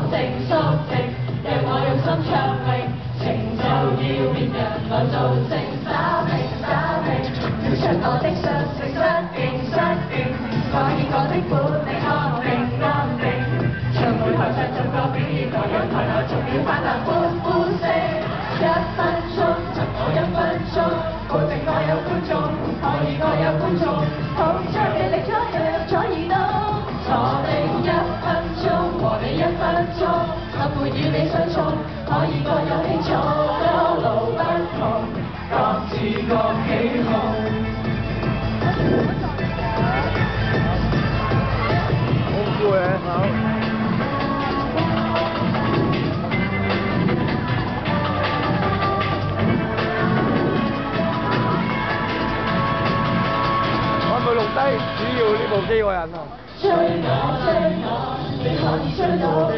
成熟的，讓我用心唱明，成就要別人來做成打拼打拼，要出我的實力失敬失敬，我以我的本領安定安定，唱會台上做個表演，台上台下仲要發亮歡呼聲，1分鐘就我1分鐘，保證我有觀眾，可以我有觀眾，捧出氣力左右左耳朵，坐定1分鐘和你1分鐘，怎會與你相衝，可以各有輕重，歌路不同，各自各起哄。好攰啊！好。我咪錄低主要呢部機個人啊！追我，你可以追到我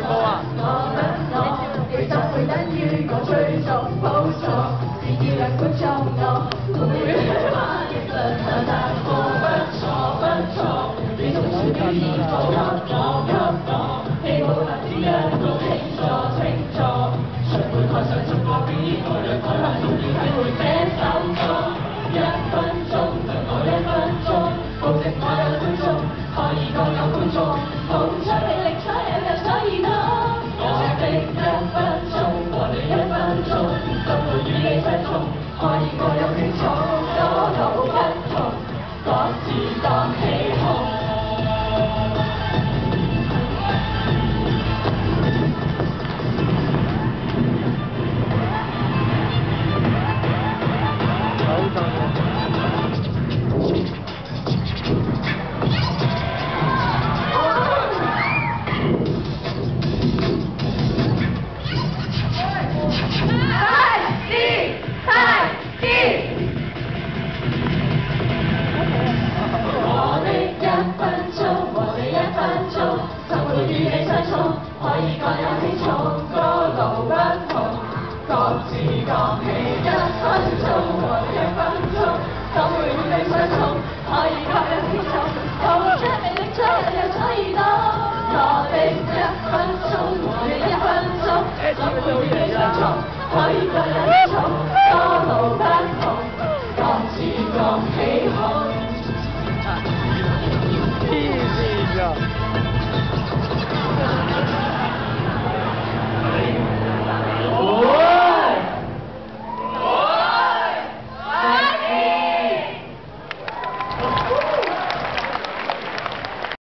你就會等於我追逐補助，只要兩觀眾我會花一輪但過不錯不錯，你總算表現我希望下次一個清楚清楚，誰會台上逐個表演，台上台下終於體會這首歌，1分鐘就我1分鐘，保證我有觀眾，可以各有觀眾，捧出氣力左右右左耳朵，我的1分鐘和你1分鐘，怎會與你相衝，可以各有輕重，歌路不同，各自各起哄。可以各有輕重，歌路不同，各自各起。1分鐘和1分鐘，怎會與你相衝？可以各有輕重，捧出氣力左右左耳朵。我的1分鐘和你1分鐘，怎會與你相衝？可以各有輕重。